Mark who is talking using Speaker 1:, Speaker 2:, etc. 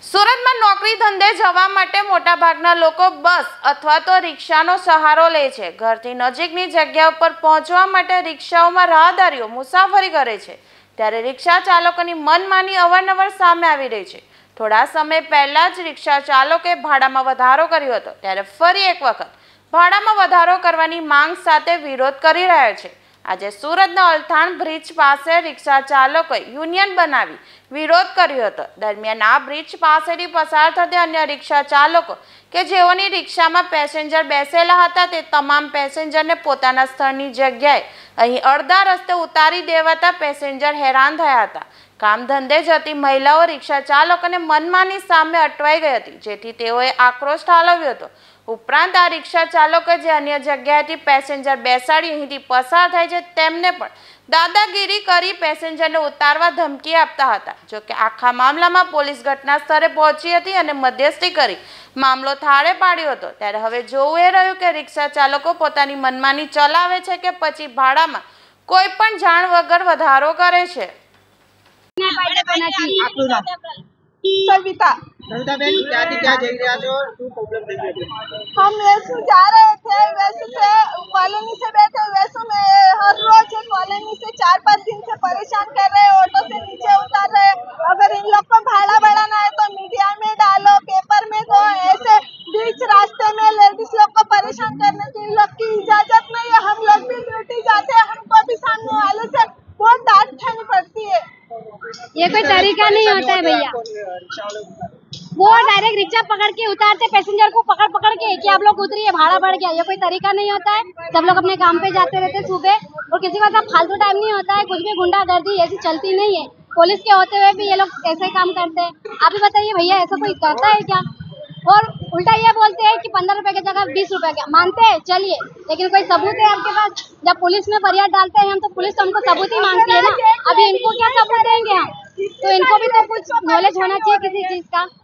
Speaker 1: સુરતમાં નોકરી ધંધે જવા માટે મોટાભાગના લોકો બસ અથવા તો રિક્ષાનો સહારો લે છે। ઘરથી નજીકની જગ્યા ઉપર પહોંચવા માટે રિક્ષાઓમાં રાહદારીઓ મુસાફરી કરે છે, ત્યારે રિક્ષા ચાલકોની મનમાની અવારનવાર સામે આવી રહી છે। થોડા સમય પહેલા જ રિક્ષા ચાલકોએ ભાડામાં વધારો કર્યો હતો, ત્યારે ફરી એક વખત ભાડામાં વધારો કરવાની માંગ સાથે વિરોધ કરી રહ્યા છે। આજે સુરતના અલથાણ બ્રિજ પાસે રિક્ષા ચાલકોએ યુનિયન બનાવી વિરોધ કર્યો હતો। દરમિયાન આ બ્રિજ પાસેથી પસાર થતા અન્ય રિક્ષા ચાલકો કે જેઓની રિક્ષામાં પેસેન્જર બેસેલા હતા તે તમામ પેસેન્જરને પોતાના સ્થળની જગ્યાએ અહીં અડધા રસ્તે ઉતારી દેવાતા પેસેન્જર હેરાન થયા હતા। કામ ધંધે જતી મહિલાઓ રિક્ષા ચાલકોને મનમાની સામે અટવાઈ ગઈ હતી, જેથી તેઓએ આક્રોશ ઠાલવ્યો હતો। ઉપરાંત આ રિક્ષા ચાલકો જે અન્ય જગ્યાએથી પેસેન્જર બેસાડી અહીંથી પસાર થાય છે તેમને પણ દાદાગીરી કરી પેસેન્જરને ઉતારવા ધમકી આપતા હતા। જોકે આખા મામલામાં પોલીસ ઘટના સ્થળે પહોંચી હતી અને મધ્યસ્થી કરી મામલો થાળે પાડ્યો હતો। ત્યારે હવે જોવું એ રહ્યું કે રિક્ષા ચાલકો પોતાની મનમાની ચલાવે છે કે પછી ભાડામાં કોઈ પણ જાણ વગર વધારો કરે છે।
Speaker 2: सविता
Speaker 3: बहन क्या जई रहा जो શું પ્રોબ્લેમ થઈ ગયો?
Speaker 2: हम वैसे जा रहे थे, वैसे से कॉलोनी से बैठे, वैसे में हर रोज कॉलोनी से 4-5 दिन से परेशान कर रहे हैं, ऑटो से नीचे उतार रहे हैं। अगर इन लोग को भाड़ा बढ़ाना है तो मीडिया में डालो, पेपर में दो। ऐसे बीच रास्ते में लेडीज लोग को परेशान करने की इन लोग की इजाजत नहीं है। हम लोग भी ड्यूटी जाते हैं, हमको भी सामने वाले से बहुत डांट खानी पड़ती है।
Speaker 4: ये कोई तरीका नहीं होता है भैया। वो डायरेक्ट रिक्शा पकड़ के उतारते पैसेंजर को पकड़ के कि आप लोग उतरिए, भाड़ा बढ़ गया। ये कोई तरीका नहीं होता है। सब लोग अपने काम पे जाते रहते सुबह, और किसी का फालतू टाइम नहीं होता है। कुछ भी गुंडागर्दी ऐसी चलती नहीं है। पुलिस के होते हुए भी ये लोग ऐसे काम करते हैं। आप ही बताइए भैया, ऐसा कोई करता है क्या? और उल्टा ये बोलते हैं कि 15 रुपए की जगह 20 रुपए का मानते हैं, चलिए, लेकिन कोई सबूत है आपके पास? जब पुलिस में फरियाद डालते हैं हम तो पुलिस तो हमको सबूत ही मांगती है ना। अभी इनको क्या सबूत देंगे हम? तो इनको भी तो कुछ नॉलेज होना चाहिए किसी चीज का।